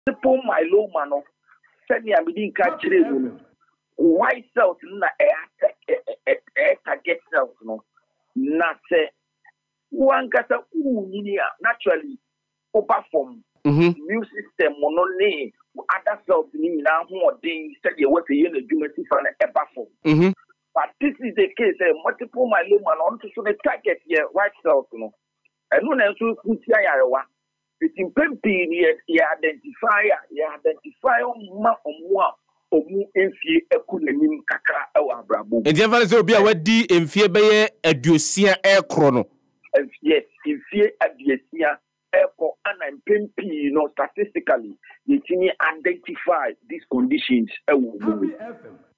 multiple myeloma no sani amidi nka kire no white cells na target cells no na se one kasa naturally over from immune system no ne other cells ni na ho odin say ye what ye na dwumati fa na eba form. But this is the case multiple myeloma no so the target here white cells no enu na so kutia yarewa it impempi ye identify ma Amoah omu enfie ekunanim kakra ewa abrabo e dia say obi a wadi enfie beye aduosia ekro no yes enfie aduosia ekro ana impempi no statistically they can identify these conditions ewo